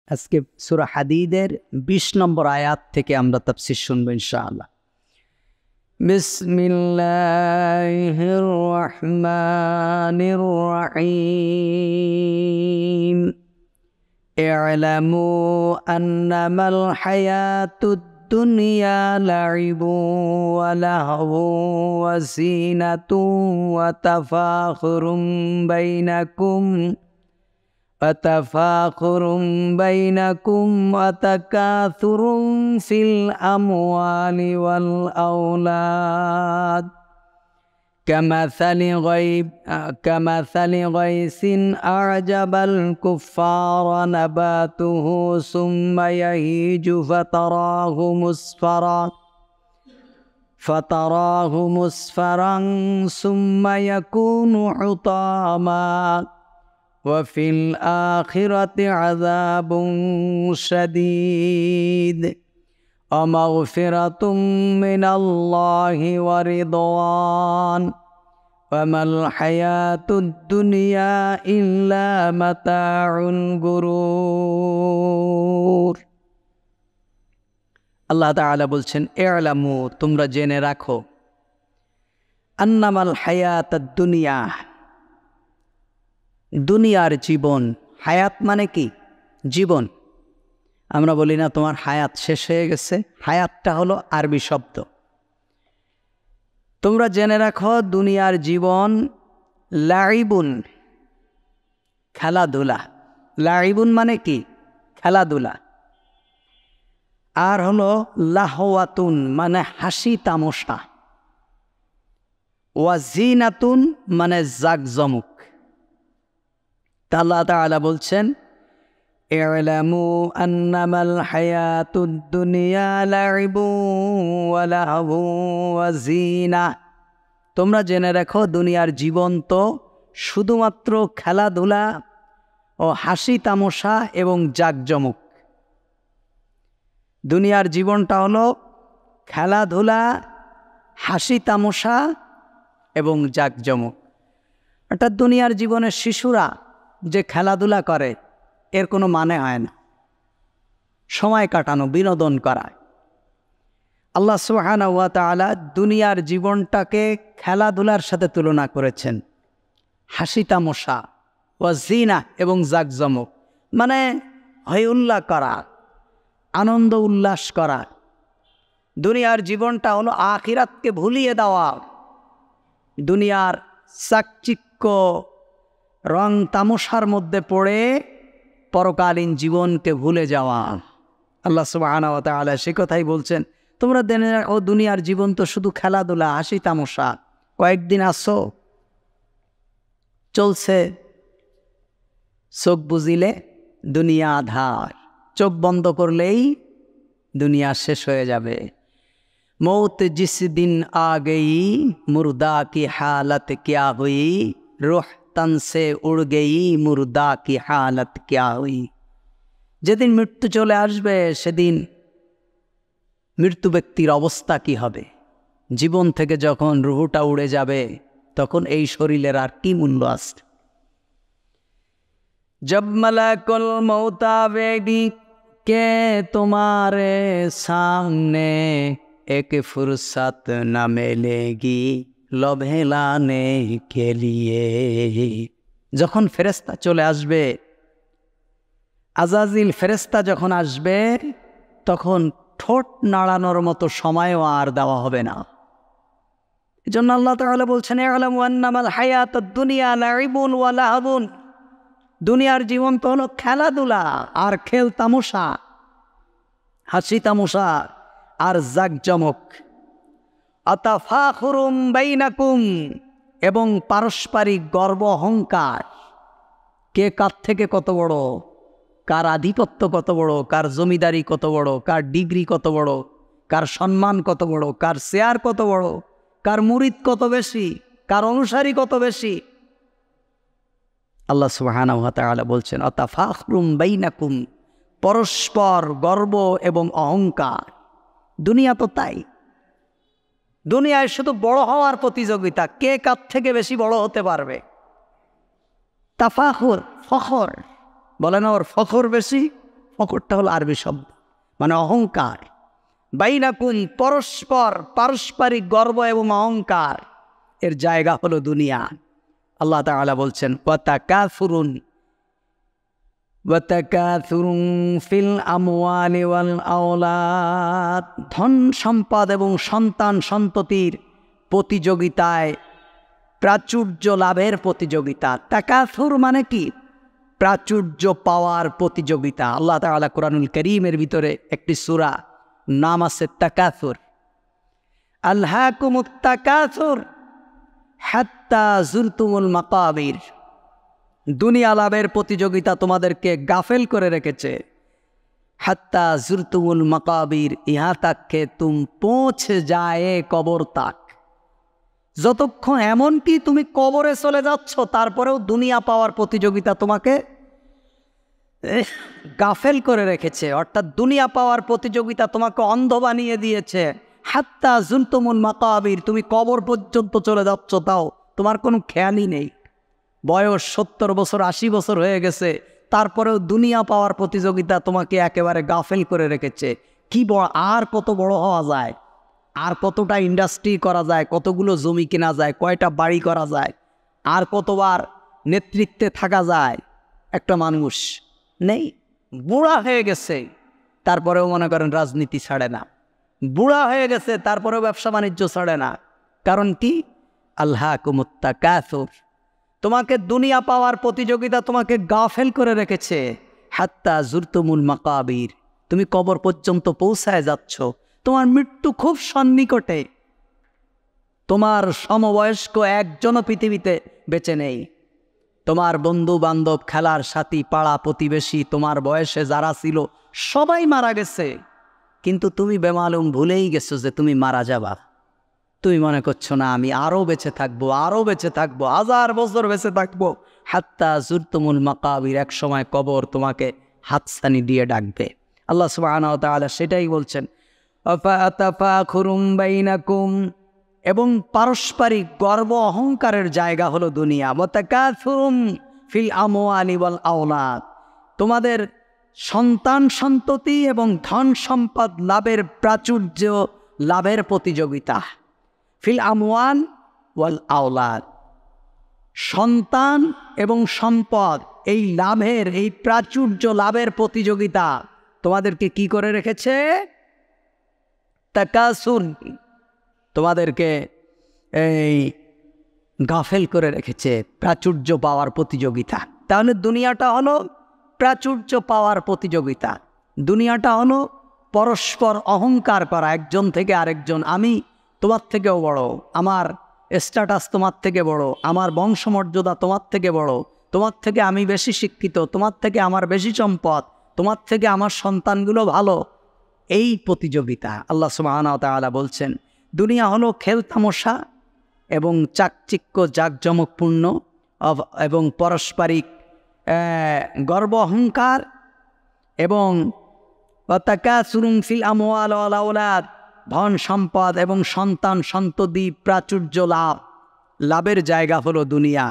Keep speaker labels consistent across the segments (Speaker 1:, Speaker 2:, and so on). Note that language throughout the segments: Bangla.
Speaker 1: আজকে সূরা হাদীদের 20 নম্বর আয়াত থেকে আমরা তাফসীর শুনব ইনশাআল্লাহ। বিসমিল্লাহির রহমানির রহিম। ই'লামু আন্নামাল হায়াতুদ দুনিয়া লাইবুন ওয়া লাহবুন ওয়া জিনাতুন ওয়া তাফাখুরুম বাইনাকুম ওয়াতাকাথুরুম ফিল আমওয়ালি ওয়াল আওলাদ কামাসালি গাইসিন আ'জাবাল কুফফারা নাবাতুহু সুম্মা ইয়াহিজু ফাতারাহু মুসফারান সুম্মা ইয়াকুনু হুতামা وفي الآخرة عذاب شديد ومغفرة من الله ورضوان وما الحياة الدنيا إلا متاع الغرور। আল্লাহ তাআলা বলছেন, ই'লামু, তোমরা জেনে রাখো, আন্নামাল হায়াতুদ দুনিয়া, দুনিয়ার জীবন। হায়াত মানে কি? জীবন। আমরা বলি না তোমার হায়াত শেষ হয়ে গেছে। হায়াতটা হলো আরবি শব্দ। তোমরা জেনে রাখো দুনিয়ার জীবন লাইবুন, খেলাধুলা। লাইবুন মানে কি? খেলাধুলা। আর হলো লাহওয়াতুন মানে হাসি তামাশা। ওয়াজিনাতুন মানে জাকজমক। আল্লাহ তাআলা বলছেন, ই'লামু আন্নামাল হায়াতুদ দুনিয়া লাইবুন ওয়া লাহবুন ওয়া জিনা। তোমরা জেনে রাখো দুনিয়ার জীবন তো শুধুমাত্র খেলাধুলা ও হাসি তামাশা এবং জাকজমক। দুনিয়ার জীবনটা হলো খেলাধুলা, হাসি তামাশা এবং জাকজমক। অর্থাৎ দুনিয়ার জীবনের শিশুরা যে খেলাধুলা করে এর কোনো মানে হয় না। সময় কাটানো, বিনোদন করা। আল্লাহ সুবহানাহু ওয়া তাআলা দুনিয়ার জীবনটাকে খেলাধুলার সাথে তুলনা করেছেন। হাসি তামাশা ওয়া জিনা এবং জাকজমক মানে হৈ উল্লাস করা, আনন্দ উল্লাস করা। দুনিয়ার জীবনটা হলো আখিরাতকে ভুলিয়ে দেওয়া, দুনিয়ার চাকচিক্য রং তামাশার মধ্যে পড়ে পরকালীন জীবনকে ভুলে যাওয়া। আল্লাহ সুবহানাহু ওয়া তাআলা সে কথাই বলছেন, তোমরা দুনিয়ার জীবন তো শুধু খেলাধুলা, হাসি তামাশা। কয়েকদিন আসো, চলছে, চোখ বুঝিলে দুনিয়া আধার, চোখ বন্ধ করলেই দুনিয়া শেষ হয়ে যাবে। মৌত জিস দিন আ গই মুর্দা কি হালত ক্যা হুই, রূহ তন সে উড় গই মুর্দা কি হালত ক্যা হুই। যেদিন মৃত্যু চলে আসবে সেদিন মৃত্যু ব্যক্তির অবস্থা কি হবে? জীবন থেকে যখন রুহটা উড়ে যাবে তখন এই শরীরের আর কি মূল্য আছে? जब मलकुल मौत आवेगी के तुम्हारे सामने, एक फुर्सत न मिलेगी लम्हे लाने के लिए। যখন ফেরেশতা চলে আসবে, আজাজিল ফেরেশতা যখন আসবে, তখন ঠোঁট নাড়ানোর মতো সময়ও আর দেওয়া হবে না। এজন্য আল্লাহ তাআলা বলছেন, ই'লামু আন্নামাল হায়াতুদ দুনিয়া লাইবুন ওয়া লাহবুন। দুনিয়ার জীবন তো হলো খেলাধুলা আর খেল তামাশা, হাসি তামাশা আর জাকজমক। আতাফাখুরুম বাইনাকুম, এবং পারস্পরিক গর্ব অহংকার। কে কার থেকে কত বড়, কার আধিপত্য কত বড়, কার জমিদারি কত বড়, কার ডিগ্রি কত বড়, কার সম্মান কত বড়, কার শেয়ার কত বড়, কার মুরিদ কত বেশি, কার অনুসারী কত বেশি। আল্লাহ সুবহানাহু ওয়া তাআলা বলছেন, আতাফাখরুম বাইনাকুম, পরস্পর গর্ব এবং অহংকার। দুনিয়া তো তাই। দুনিয়ায় শুধু বড় হওয়ার প্রতিযোগিতা, কে কার থেকে বেশি বড় হতে পারবে। তাফাখুর, ফখর, বলে না ওর ফখর বেশি, ফকরটা হলো আরবি শব্দ, মানে অহংকার। বাইনাকুম পরস্পর পারস্পরিক গর্ব এবং অহংকার এর জায়গা হলো দুনিয়া। আল্লাহ তাআলা বলছেন ওয়াতাকাসুরুন ফিল আমওয়ালি ওয়াল আওলাদ, ধন সম্পদ এবং সন্তান সন্ততির প্রতিযোগিতায়, প্রাচুর্য লাভের প্রতিযোগিতা। তাকাসুর মানে কি? প্রাচুর্য পাওয়ার প্রতিযোগিতা। আল্লাহ তাআলা কুরআনুল কারীমের ভিতরে একটি সূরা নাম আছে তাকাসুর। আলহাকুমুত তাকাসুর হাত্তা যুরতুমুল মাকাবির। দুনিয়া লাভের প্রতিযোগিতা তোমাদেরকে গাফেল করে রেখেছে। হাত্তা যুরতুমুল মাকাবির, ইহা তাক কে তুম পৌঁছ যায় কবর তাক। যতক্ষণ, এমনকি তুমি কবরে চলে যাচ্ছ, তারপরেও দুনিয়া পাওয়ার প্রতিযোগিতা তোমাকে গাফেল করে রেখেছে। অর্থাৎ দুনিয়া পাওয়ার প্রতিযোগিতা তোমাকে অন্ধ বানিয়ে দিয়েছে। হাত্তা যুরতুমুল মাকাবির, তুমি কবর পর্যন্ত চলে যাচ্ছ, তাও তোমার কোনো খেয়ালই নেই। বয়স 70 বছর 80 বছর হয়ে গেছে, তারপরেও দুনিয়া পাওয়ার প্রতিযোগিতা তোমাকে একেবারে গাফেল করে রেখেছে। কি বড়, আর কত বড় হওয়া যায়, আর কতটা ইন্ডাস্ট্রি করা যায়, কতগুলো জমি কেনা যায়, কয়টা বাড়ি করা যায়, আর কতবার নেতৃত্বে থাকা যায়। একটা মানুষ নেই, বুড়া হয়ে গেছে, তারপরেও মনে করেন রাজনীতি ছাড়ে না। বুড়া হয়ে গেছে, তারপরেও ব্যবসা বাণিজ্য ছাড়ে না। কারণ কি? আলহাকুমুত তাকাসুর, তোমাকে দুনিয়া পাওয়ার প্রতিযোগিতা তোমাকে গাফেল করে রেখেছে। হাত্তা যুরতুমুল মাকাবির, তুমি কবর পর্যন্ত পৌঁছায় যাচ্ছ, তোমার মৃত্যু খুব সন্নিকটে। তোমার সমবয়স্ক একজনও পৃথিবীতে বেঁচে নেই। তোমার বন্ধু বান্ধব, খেলার সাথী, পাড়া প্রতিবেশী, তোমার বয়সে যারা ছিল সবাই মারা গেছে, কিন্তু তুমি বেমালুম ভুলেই গেছো যে তুমি মারা যাবা। তুমি মনে করছো না আমি আরও বেঁচে থাকবো, আরও বেঁচে থাকবো, 1000 বছর বেঁচে থাকবো। হাত্তা যুরতুমুল মাকাবির, এক সময় কবর তোমাকে হাতছানি দিয়ে ডাকবে। আল্লাহ সুবহানাহু ওয়া তাআলা সেটাই বলছেন, আফাতাফাখুরুম বাইনাকুম, এবং পারস্পরিক গর্ব অহংকারের জায়গা হলো দুনিয়া। ওয়াতাকাসুরুম ফিল আমওয়ালি ওয়াল আওলাদ, তোমাদের সন্তান সন্ততি এবং ধন সম্পদ লাভের প্রাচুর্য লাভের প্রতিযোগিতা। ফিল আমওয়াল ওয়াল আওলাদ, সন্তান এবং সম্পদ, এই লাভের, এই প্রাচুর্য লাভের প্রতিযোগিতা তোমাদেরকে কি করে রেখেছে? তাকাসুর, তোমাদেরকে এই গাফেল করে রেখেছে, প্রাচুর্য পাওয়ার প্রতিযোগিতা। তাহলে দুনিয়াটা হলো প্রাচুর্য পাওয়ার প্রতিযোগিতা। দুনিয়াটা হলো পরস্পর অহংকার করা, একজন থেকে আরেকজন। আমি তোমার থেকেও বড়, আমার স্ট্যাটাস তোমার থেকে বড়, আমার বংশমর্যাদা তোমার থেকে বড়, তোমার থেকে আমি বেশি শিক্ষিত, তোমার থেকে আমার বেশি সম্পদ, তোমার থেকে আমার সন্তানগুলো ভালো, এই প্রতিযোগিতা। আল্লাহ সুবহানাহু ওয়া তাআলা বলছেন দুনিয়া হলো খেলতামশা এবং চাকচিক্য জাকজমকপূর্ণ এবং পারস্পরিক গর্ব অহংকার এবং তাকাসুরুন ফিল আমওয়াল ওয়াল আওলাদ, ধন সম্পদ এবং সন্তান সন্ততি প্রাচুর্য লাভের জায়গা হলো দুনিয়া।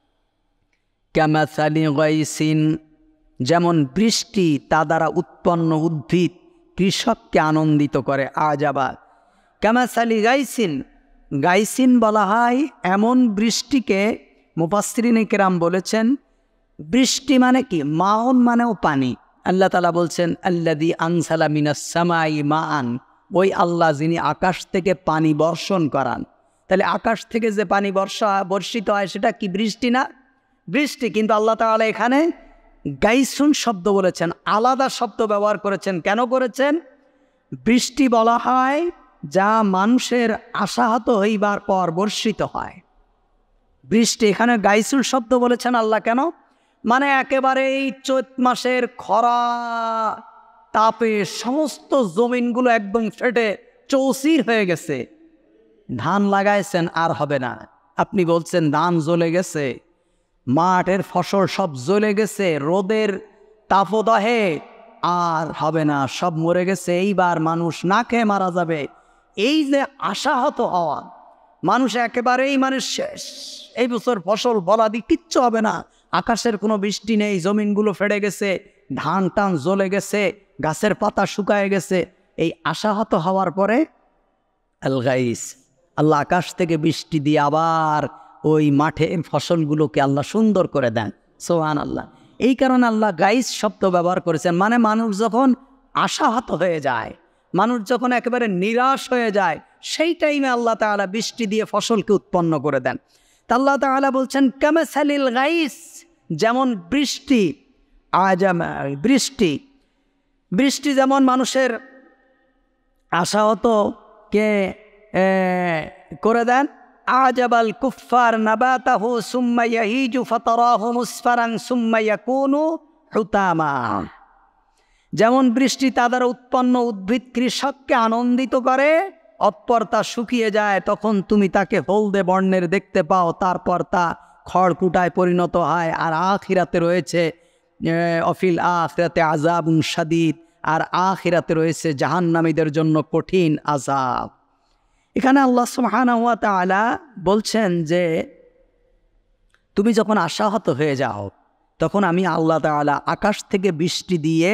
Speaker 1: কামাসালি গাইসিন, যেমন বৃষ্টি তা দ্বারা উৎপন্ন উদ্ভিদ কৃষককে আনন্দিত করে। আজাবা কামাসালি গাইসিন, গাইসিন বলা হয় এমন বৃষ্টিকে, মুফাসসিরিনে কেরাম বলেছেন বৃষ্টি মানে কি? মাউন মানেও পানি। আল্লাহ তাআলা বলছেন আল্লাযী আনজালা মিনাস সামাই মাআন, ওই আল্লাহ যিনি আকাশ থেকে পানি বর্ষণ করান। তাহলে আকাশ থেকে যে পানি বর্ষিত হয় সেটা কি বৃষ্টি না? বৃষ্টি। কিন্তু আল্লাহ তাআলা এখানে গাইসুন শব্দ বলেছেন, আলাদা শব্দ ব্যবহার করেছেন। কেন করেছেন? বৃষ্টি বলা হয় যা মানুষের আশাহত হইবার পর বর্ষিত হয়, বৃষ্টি। এখানে গাইসুন শব্দ বলেছেন আল্লাহ কেন? মানে একেবারে এই চৈত মাসের খরা তাপে সমস্ত জমিনগুলো একদম ফেটে চৌচির হয়ে গেছে, ধান লাগাইছেন আর হবে না। আপনি বলছেন ধান জ্বলে গেছে, মাঠের ফসল সব জ্বলে গেছে, রোদের তাপদাহে আর হবে না, সব মরে গেছে, এইবার মানুষ না খেয়ে মারা যাবে। এই যে আশাহত হওয়া, মানুষ একেবারেই মানে শেষ, এই বছর ফসল ফলাদি কিচ্ছু হবে না, আকাশের কোনো বৃষ্টি নেই, জমিনগুলো ফেটে গেছে, ধান টান জ্বলে গেছে, গাছের পাতা শুকায় গেছে। এই আশাহত হওয়ার পরে আল গাইস, আল্লাহ আকাশ থেকে বৃষ্টি দিয়ে আবার ওই মাঠের ফসলগুলোকে আল্লাহ সুন্দর করে দেন। সুবহানাল্লাহ। এই কারণে আল্লাহ গাইস শব্দ ব্যবহার করেছেন, মানে মানুষ যখন আশাহত হয়ে যায়, মানুষ যখন একেবারে নিরাশ হয়ে যায়, সেই টাইমে আল্লাহ তাআলা বৃষ্টি দিয়ে ফসলকে উৎপন্ন করে দেন। তা আল্লাহ তাআলা বলছেন কামাসালিল গাইস, যেমন বৃষ্টি, বৃষ্টি যেমন মানুষের আশাহতকে করে দেন। আজাবাল কুফফার নাবাতাহু সুম্মা ইয়াহিজু ফাতারাহু মুসফারান সুম্মা ইয়াকুনু হুতামা। যেমন বৃষ্টি তাদের উৎপন্ন উদ্ভিদ কৃষককে আনন্দিত করে, অতঃপর তা শুকিয়ে যায়, তখন তুমি তাকে হলদে বর্ণের দেখতে পাও, তারপর তা খড়কুটায় পরিণত হয়। আর আখিরাতে রয়েছে অফিল আখিরাতে আযাবুন শাদীদ, আর আখিরাতে রয়েছে জাহান্নামীদের জন্য কঠিন আযাব। এখানে আল্লাহ সুবহানাহু ওয়া তাআলা বলছেন যে তুমি যখন আশাহত হয়ে যাও, তখন আমি আল্লাহ তাআলা আকাশ থেকে বৃষ্টি দিয়ে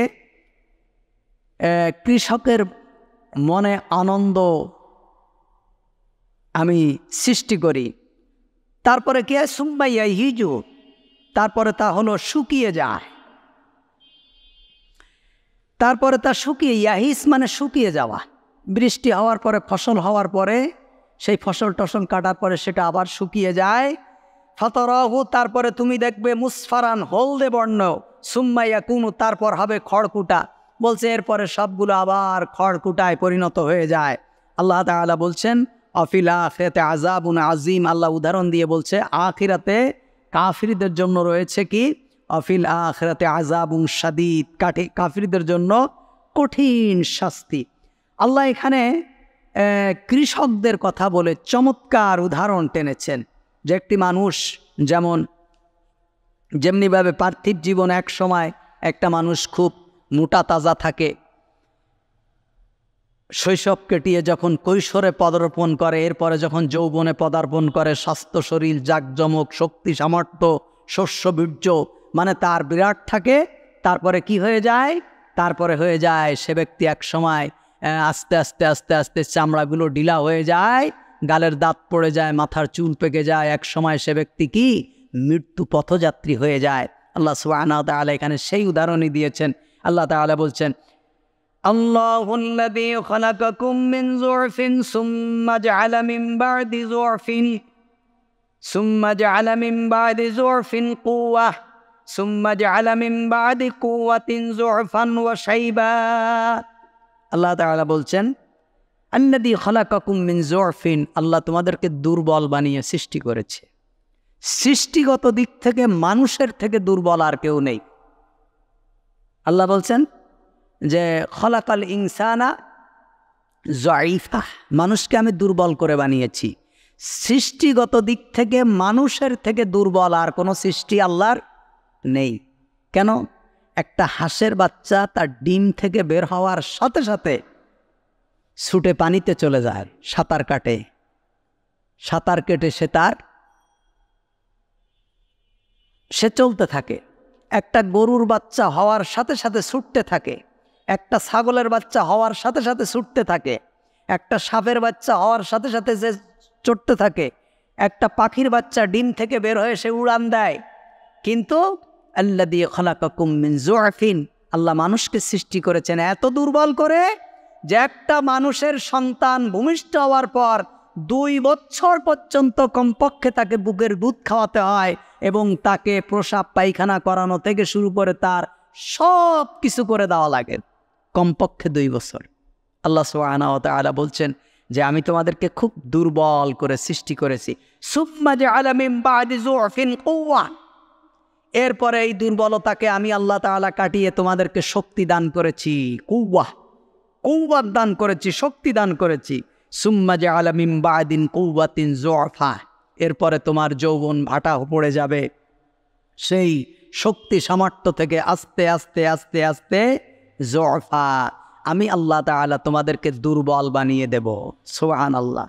Speaker 1: কৃষকের মনে আনন্দ আমি সৃষ্টি করি। তারপরে কি হয়? সুম্মা ইয়াহিজু, তারপরে তা হলো শুকিয়ে যায়। তারপরে তা শুকিয়ে, ইয়াহিস মানে শুকিয়ে যাওয়া। বৃষ্টি হওয়ার পরে, ফসল হওয়ার পরে, সেই ফসল টসল কাটার পরে সেটা আবার শুকিয়ে যায়। ফাতারাহু, তারপরে তুমি দেখবে মুসফারান, হলদে বর্ণ, সুম্মা ইয়াকুনু, তারপর হবে খড়কুটা। বলছে এরপরে সবগুলো আবার খড়কুটায় পরিণত হয়ে যায়। আল্লাহ তাআলা বলছেন অফিল আখিরাতে আযাবুন আযীম। আল্লাহ উদাহরণ দিয়ে বলছে আখিরাতে কাফিরদের জন্য রয়েছে কি? অফিল আখিরাতে আযাবুন শাদীদ, কাফিরদের জন্য কঠিন শাস্তি। আল্লাহ এখানে কৃষকদের কথা বলে চমৎকার উদাহরণ টেনেছেন, যে একটি মানুষ যেমনিভাবে পার্থিব জীবন এক সময় একটা মানুষ খুব মোটা তাজা থাকে, শৈশব কেটিয়ে যখন কৈশোরে পদার্পণ করে, এরপরে যখন যৌবনে পদার্পণ করে, স্বাস্থ্য শরীর জাঁকজমক, শক্তি সামর্থ্য, শস্য বীর্য, মানে তার বিরাট থাকে। তারপরে কি হয়ে যায়? তারপরে হয়ে যায় সে ব্যক্তি এক সময় আস্তে আস্তে আস্তে আস্তে চামড়াগুলো ঢিলা হয়ে যায়, গালের দাঁত পড়ে যায়, মাথার চুল পেকে যায়। এক সময় সে ব্যক্তি কি মৃত্যু পথযাত্রী হয়ে যায়। আল্লাহ সুবহানাহু ওয়া তাআলা এখানে সেই উদাহরণই দিয়েছেন। আল্লাহ তাআলা বলছেন আল্লাহুল্লাযী খালাকাকুম মিন যুরফিন সুম্মা জাআলা মিন বা'দি যুরফিন কুওয়াহ সুম্মা জাআলা মিন বা'দি কুওয়াতিন যুরফান ওয়া শাইবা। আল্লাহ তাআলা বলছেন আল্লাযী খালাকাকুম মিন যুরফিন, আল্লাহ তোমাদেরকে দুর্বল বানিয়ে সৃষ্টি করেছে। সৃষ্টিগত দিক থেকে মানুষের থেকে দুর্বল আর কেউ নেই। আল্লাহ বলছেন যে খলাকাল ইনসানা যায়ীফা, মানুষকে আমি দুর্বল করে বানিয়েছি। সৃষ্টিগত দিক থেকে মানুষের থেকে দুর্বল আর কোনো সৃষ্টি আল্লাহর নেই। কেন? একটা হাঁসের বাচ্চা তার ডিম থেকে বের হওয়ার সাথে সাথে ছুটে পানিতে চলে যায়, সাঁতার কেটে সে চলতে থাকে। একটা গরুর বাচ্চা হওয়ার সাথে সাথে ছুটতে থাকে, একটা ছাগলের বাচ্চা হওয়ার সাথে সাথে ছুটতে থাকে, একটা সাপের বাচ্চা হওয়ার সাথে সাথে সে চড়তে থাকে, একটা পাখির বাচ্চা ডিম থেকে বের হয়ে সে উড়ান দেয়। কিন্তু আল্লাযী খালাকাকুম মিন যুরফিন, আল্লাহ মানুষকে সৃষ্টি করেছেন এত দুর্বল করে যে একটা মানুষের সন্তান ভূমিষ্ঠ হওয়ার পর 2 বছর পর্যন্ত কমপক্ষে তাকে বুকের দুধ খাওয়াতে হয় এবং তাকে প্রসাব পায়খানা করানো থেকে শুরু করে তার সব কিছু করে দেওয়া লাগে, কমপক্ষে 2 বছর। আল্লাহ সুবহানাহু ওয়া তাআলা বলছেন যে আমি তোমাদেরকে খুব দুর্বল করে সৃষ্টি করেছি। সুম্মা জাআলা মিন বা'দি যুরফিন কুওয়া, এরপরে এই দুর্বলতাকে আমি আল্লাহ তাআলা কাটিয়ে তোমাদেরকে শক্তি দান করেছি। কুওয়াত দান করেছি, শক্তি দান করেছি। সুম্মা জাআলা মিন বা'দিন কুওয়াতিন যুরফা, এরপরে তোমার যৌবন ভাটা পড়ে যাবে, সেই শক্তি সামর্থ্য থেকে আস্তে আস্তে আস্তে আস্তে যুরফা, আমি আল্লাহ তাআলা তোমাদেরকে দুর্বল বানিয়ে দেব। সুবহানাল্লাহ।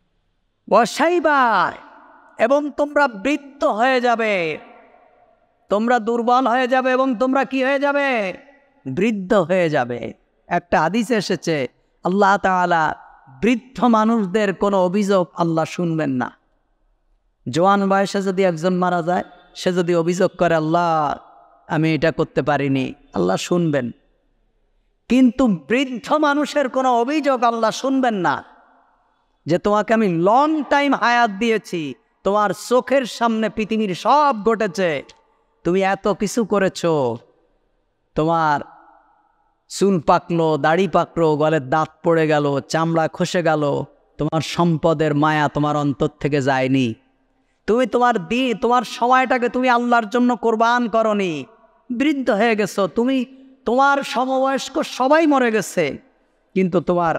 Speaker 1: ওয়া শাইবা, এবং তোমরা বৃদ্ধ হয়ে যাবে, তোমরা দুর্বল হয়ে যাবে এবং তোমরা কি হয়ে যাবে? বৃদ্ধ হয়ে যাবে। একটা হাদিসে এসেছে আল্লাহ তাআলা বৃদ্ধ মানুষদের কোনো অভিযোগ আল্লাহ শুনবেন না। জওয়ান বয়সে যদি একজন মারা যায়, সে যদি অভিযোগ করে আল্লাহ আমি এটা করতে পারিনি, আল্লাহ শুনবেন। কিন্তু বৃদ্ধ মানুষের কোনো অভিযোগ আল্লাহ শুনবেন না। যে তোমাকে আমি লং টাইম হায়াত দিয়েছি, তোমার চোখের সামনে পৃথিবীর সব ঘটেছে, তুমি এত কিছু করেছো, তোমার চুল পাকলো, দাড়ি পাকলো, গলের দাঁত পড়ে গেল, চামড়া খসে গেল, তোমার সম্পদের মায়া তোমার অন্তর থেকে যায়নি, তুমি তোমার সময়টাকে তুমি আল্লাহর জন্য কোরবান করনি, বৃদ্ধ হয়ে গেছো, তোমার সমবয়স্ক সবাই মরে গেছে, কিন্তু তোমার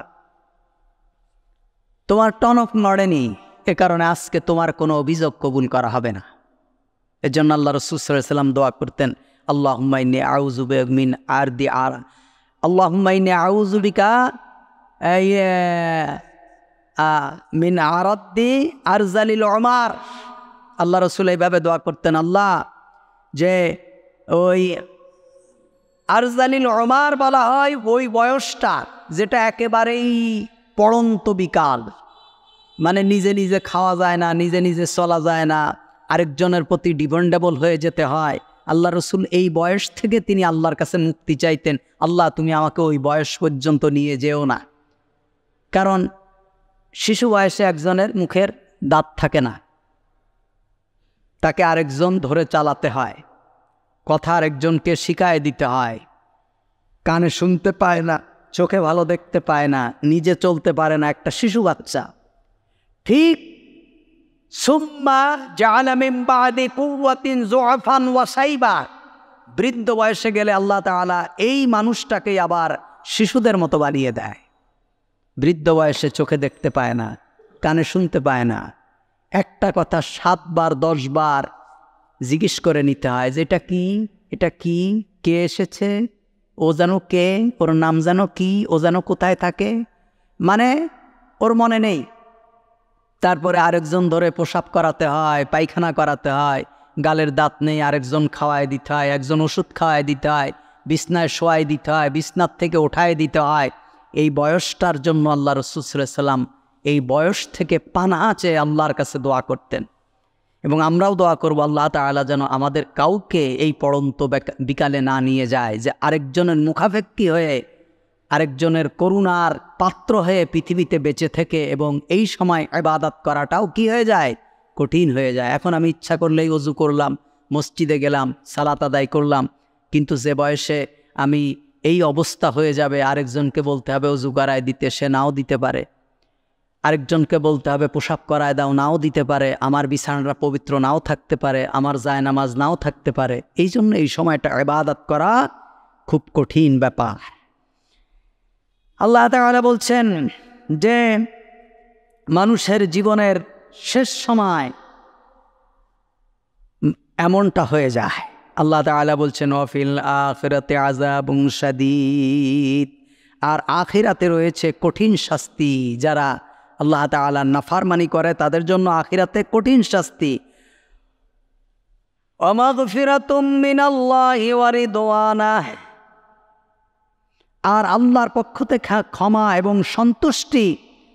Speaker 1: টনক নড়েনি। এ কারণে আজকে তোমার কোনো অভিযোগ কবুল করা হবে না। এর জন্য আল্লাহ রাসূল সাল্লাল্লাহু আলাইহি ওয়াসাল্লাম দোয়া করতেন, আল্লাহুম্মা ইন্নী আউযু বিকা মিন আরদি আর আল্লাহুম্মা ইন্নী আউযু বিকা মিন আরাদ্দি আরজালিল উমার। আল্লাহ রাসূল এইভাবে দোয়া করতেন, আল্লাহ যে ওই আরজালিল উমার বলা হয় ওই বয়সটা যেটা একেবারেই পড়ন্ত বিকাল, মানে নিজে নিজে খাওয়া যায় না, নিজে নিজে চলা যায় না, আরেকজনের প্রতি ডিপেন্ডেবল হয়ে যেতে হয়। আল্লাহ রসুল এই বয়স থেকে তিনি আল্লাহর কাছে মুক্তি চাইতেন, আল্লাহ তুমি আমাকে ওই বয়স পর্যন্ত নিয়ে যেও না। কারণ শিশু বয়সে একজনের মুখের দাঁত থাকে না, তাকে আরেকজন ধরে চালাতে হয়, কথা আরেকজনকে শিখায় দিতে হয়, কানে শুনতে পায় না, চোখে ভালো দেখতে পায় না, নিজে চলতে পারে না একটা শিশু বাচ্চা। ঠিক সুম্মা জাআলা মিন বাদি কুওয়াতিন যুআফান ওয়া শাইবা, বৃদ্ধ বয়সে গেলে আল্লাহ তাআলা এই মানুষটাকে আবার শিশুদের মতো বানিয়ে দেয়। বৃদ্ধ বয়সে চোখে দেখতে পায় না, কানে শুনতে পায় না, একটা কথা 7 বার 10 বার জিজ্ঞেস করে নিতে হয় যে এটা কি, এটা কি, কে এসেছে, ও যেন কে, ওর নাম যেন কি, ও যেন কোথায় থাকে, মানে ওর মনে নেই। তারপরে আরেকজন ধরে প্রসাব করাতে হয়, পায়খানা করাতে হয়, গালের দাঁত নেই আরেকজন খাওয়ায় দিতে হয়, একজন ওষুধ খাওয়ায় দিতে হয়, বিছনায় শোয়াই দিতে হয়, বিছনার থেকে ওঠায় দিতে হয়। এই বয়সটার জন্য আল্লাহ রাসূল সাল্লাল্লাহু আলাইহি ওয়াসাল্লাম এই বয়স থেকে পানাহ চেয়ে আল্লাহর কাছে দোয়া করতেন। এবং আমরাও দোয়া করব আল্লাহ তাআলা যেন আমাদের কাউকে এই পড়ন্ত বিকালে না নিয়ে যায়, যে আরেকজনের মুখাপেক্ষী হয়ে, আরেকজনের করুণার পাত্র হয়ে পৃথিবীতে বেঁচে থেকে এবং এই সময় ইবাদত করাটাও কি হয়ে যায়, কঠিন হয়ে যায়। এখন আমি ইচ্ছা করলেই ওযু করলাম, মসজিদে গেলাম, সালাত আদায় করলাম, কিন্তু যে বয়সে আমি এই অবস্থা হয়ে যাবে, আরেকজনকে বলতে হবে ওযু করায় দিতে, সে নাও দিতে পারে, আরেকজনকে বলতে হবে পোশাক করায় দাও, নাও দিতে পারে, আমার বিছানাটা পবিত্র নাও থাকতে পারে, আমার জায়নামাজ নাও থাকতে পারে। এই জন্য এই সময়টা ইবাদত করা খুব কঠিন ব্যাপার। আল্লাহ তাআলা বলছেন যে মানুষের জীবনের শেষ সময় এমনটা হয়ে যায়। আল্লাহ তাআলা বলছেন ওয়াফিল আখিরাতি আযাবুন শাদীদ, আর আখিরাতে রয়েছে কঠিন শাস্তি। যারা আল্লাহ তাআলার নাফরমানি করে তাদের জন্য আখিরাতে কঠিন শাস্তি। ওয়া মাগফিরাতুম মিনাল্লাহি ওয়া রিদওয়ানাহ, আর আল্লাহর পক্ষ থেকে ক্ষমা এবং সন্তুষ্টি।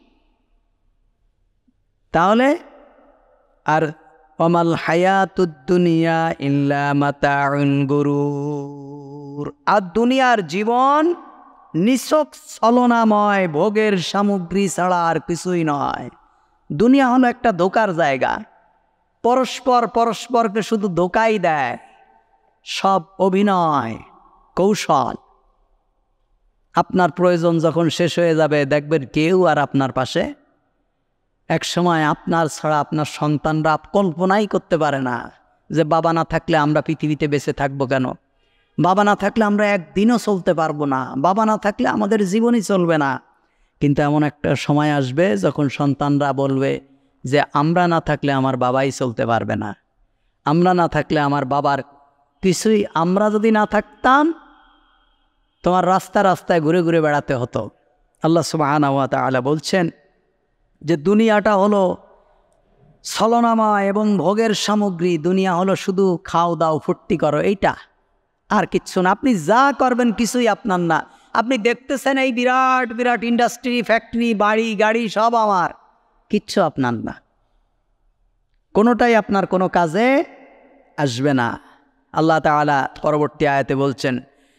Speaker 1: তাহলে আর ওয়ামাল হায়াতুদ দুনিয়া ইল্লা মাতাউন গুরুর, আর দুনিয়ার জীবন নিছক ছলনাময় ভোগের সামগ্রী ছাড়া আর কিছুই নয়। দুনিয়া হলো একটা ধোঁকার জায়গা, পরস্পরকে শুধু ধোঁকাই দেয়, সব অভিনয় কৌশল। আপনার প্রয়োজন যখন শেষ হয়ে যাবে দেখবেন কেউ আর আপনার পাশে, এক সময় আপনার ছাড়া আপনার সন্তানরা কল্পনাই করতে পারে না যে বাবা না থাকলে আমরা পৃথিবীতে বেঁচে থাকবো কেন, বাবা না থাকলে আমরা একদিনও চলতে পারবো না, বাবা না থাকলে আমাদের জীবনই চলবে না। কিন্তু এমন একটা সময় আসবে যখন সন্তানরা বলবে যে আমরা না থাকলে আমার বাবাই চলতে পারবে না, আমরা না থাকলে আমার বাবার কিছুই, আমরা যদি না থাকতাম তোমার রাস্তায় ঘুরে ঘুরে বেড়াতে হতো। আল্লাহ সুবহানাহু ওয়া তাআলা বলছেন যে দুনিয়াটা হলো ছলনাময় এবং ভোগের সামগ্রী। দুনিয়া হলো শুধু খাও দাও ফুর্তি করো, এইটা, আর কিচ্ছু না। আপনি যা করবেন কিছুই আপনার না। আপনি দেখতেছেন এই বিরাট বিরাট ইন্ডাস্ট্রি, ফ্যাক্টরি, বাড়ি গাড়ি সব আমার, কিচ্ছু আপনার না, কোনোটাই আপনার কোনো কাজে আসবে না। আল্লাহ তাআলা পরবর্তী আয়াতে বলছেন,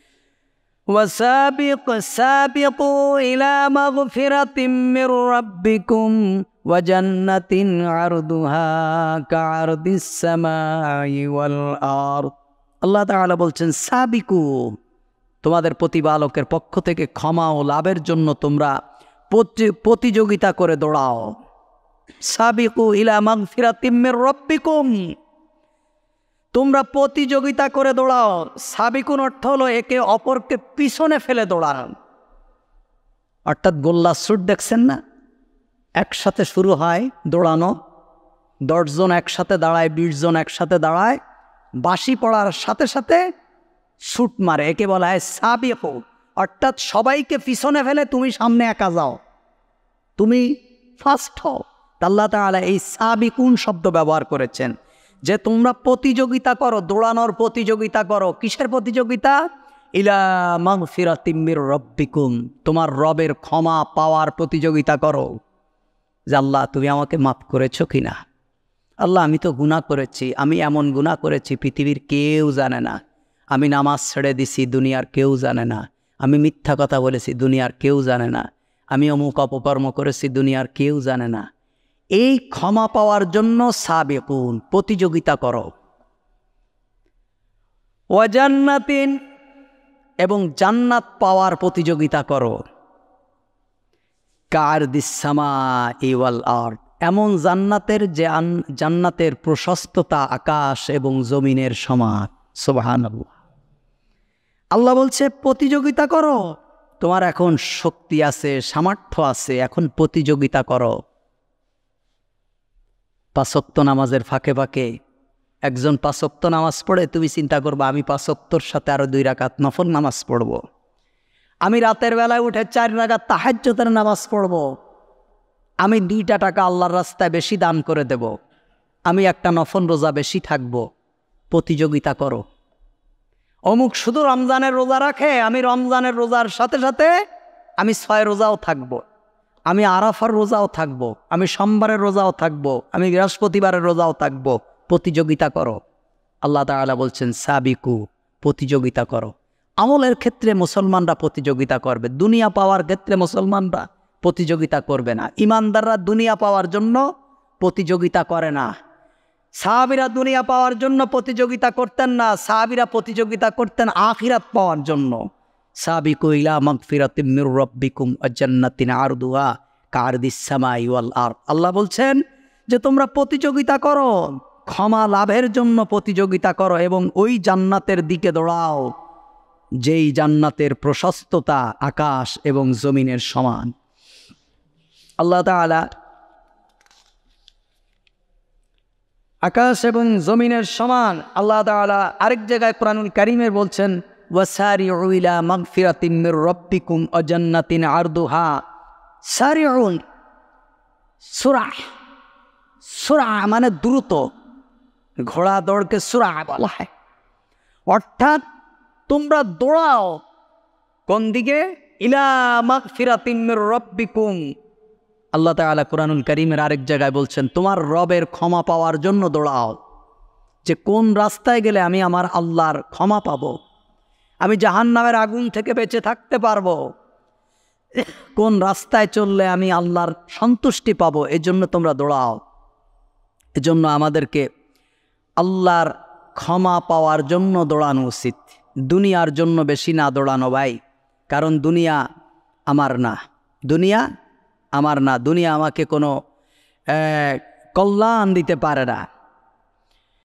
Speaker 1: ওয়াসাবিকু ইলা মাগফিরাতিম মির রাব্বিকুম ওয়া জান্নাতিন আরদুহা কাআরদিস সামাই ওয়াল আরদ। আল্লাহ তাআলা বলছেন, সাবিকু, তোমাদের প্রতিপালকের পক্ষ থেকে ক্ষমা ও লাভের জন্য তোমরা প্রতিযোগিতা করে দৌড়াও। সাবিকু ইলা মাগফিরাতিম মির রাব্বিকুম, তোমরা প্রতিযোগিতা করে দৌড়াও। সাবিকুন অর্থ হলো একে অপরকে পিছনে ফেলে দৌড়ানো, অর্থাৎ গোল্লা শুট দেখছেন না, একসাথে শুরু হয় দৌড়ানো, 10 জন একসাথে দাঁড়ায়, 20 জন একসাথে দাঁড়ায়, বাঁশি পড়ার সাথে সাথে শুট মারে, একে বলা হয় সাবিকু। অর্থাৎ সবাইকে পিছনে ফেলে তুমি সামনে একা যাও, তুমি ফার্স্ট হও। আল্লাহ তাআলা এই সাবিকুন শব্দ ব্যবহার করেছেন যে তোমরা প্রতিযোগিতা করো, দৌড়ানোর প্রতিযোগিতা করো। কিসের প্রতিযোগিতা? ইলা মাগফিরাতিম মির রাব্বিকুম, তোমার রবের ক্ষমা পাওয়ার প্রতিযোগিতা করো, যে আল্লাহ তুমি আমাকে মাফ করেছো কিনা। আল্লাহ আমি তো গুনাহ করেছি, আমি এমন গুনাহ করেছি পৃথিবীর কেউ জানে না। আমি নামাজ ছেড়ে দিছি, দুনিয়ার কেউ জানে না। আমি মিথ্যা কথা বলেছি, দুনিয়ার কেউ জানে না। আমি অমুক অপকর্ম করেছি, দুনিয়ার কেউ জানে না। এই ক্ষমা পাওয়ার জন্য সাবিকুন, প্রতিযোগিতা করো। ওয়া জান্নাতিন, এবং জান্নাত পাওয়ার প্রতিযোগিতা করো। কাআরদিস সামাই ওয়াল আরদ, এমন জান্নাতের যে জান্নাতের প্রশস্ততা আকাশ এবং জমিনের সমান। সুবহানাল্লাহ। আল্লাহ বলছে প্রতিযোগিতা করো, তোমার এখন শক্তি আছে, সামর্থ্য আছে, এখন প্রতিযোগিতা করো। 5 ওয়াক্ত নামাজের ফাঁকে ফাঁকে একজন 5 ওয়াক্ত নামাজ পড়ে, তুমি চিন্তা করবা আমি 5 ওয়াক্তর সাথে আরো 2 রাকাত নফল নামাজ পড়ব। আমি রাতের বেলায় উঠে 4 রাকাত তাহাজ্জুদের নামাজ পড়ব। আমি 2টা টাকা আল্লাহর রাস্তায় বেশি দান করে দেব। আমি একটা নফল রোজা বেশি থাকব। প্রতিযোগিতা করো। অমুক শুধু রমজানের রোজা রাখে, আমি রমজানের রোজার সাথে সাথে আমি 6 রোজাও থাকব। আমি আরাফার রোজাও থাকব, আমি সোমবারের রোজাও থাকব, আমি বৃহস্পতিবারের রোজাও থাকব। প্রতিযোগিতা করো। আল্লাহ তাআলা বলছেন সাবিকু, প্রতিযোগিতা করো। আমলের ক্ষেত্রে মুসলমানরা প্রতিযোগিতা করবে, দুনিয়া পাওয়ার ক্ষেত্রে মুসলমানরা প্রতিযোগিতা করবে না। ইমানদাররা দুনিয়া পাওয়ার জন্য প্রতিযোগিতা করে না। সাহাবীরা দুনিয়া পাওয়ার জন্য প্রতিযোগিতা করতেন না, সাহাবীরা প্রতিযোগিতা করতেন আখিরাত পাওয়ার জন্য। সাবিকু ইলা মাগফিরাতিম মির রাব্বিকুম ওয়া জান্নাতিন আরদুহা কাআরদিস সামাই ওয়াল আরদ। আল্লাহ বলছেন যে তোমরা প্রতিযোগিতা করো, ক্ষমা লাভের জন্য প্রতিযোগিতা করো, এবং ওই জান্নাতের দিকে দৌড়াও যেই জান্নাতের প্রশস্ততা আকাশ এবং জমিনের সমান। আল্লাহ তাআলা আকাশ এবং জমিনের সমান। আল্লাহ তাআলা আরেক জায়গায় কোরআনুল কারীমে বলছেন, ওয়াসারিউ ইলা মাগফিরাতিম মির রাব্বিকুম ওয়া জান্নাতিন আরদুহা। সারিউন, সুরা মানে দ্রুত, ঘোড়া দৌড়কে সুরা বলা হয়। অর্থাৎ তোমরা দৌড়াও কোন দিকে? ইলা মাগফিরাতিম মির রাব্বিকুম। আল্লাহ তাআলা কোরআনুল কারীমের আরেক জায়গায় বলছেন তোমার রবের ক্ষমা পাওয়ার জন্য দৌড়াও, যে কোন রাস্তায় গেলে আমি আমার আল্লাহর ক্ষমা পাবো, আমি জাহান্নামের আগুন থেকে বেঁচে থাকতে পারবো, কোন রাস্তায় চললে আমি আল্লাহর সন্তুষ্টি পাবো, এজন্য তোমরা দৌড়াও। এজন্য আমাদেরকে আল্লাহর ক্ষমা পাওয়ার জন্য দৌড়ানো উচিত, দুনিয়ার জন্য বেশি না দৌড়ানো ভাই। কারণ দুনিয়া আমার না, দুনিয়া আমার না, দুনিয়া আমাকে কোনো কল্যাণ দিতে পারে না।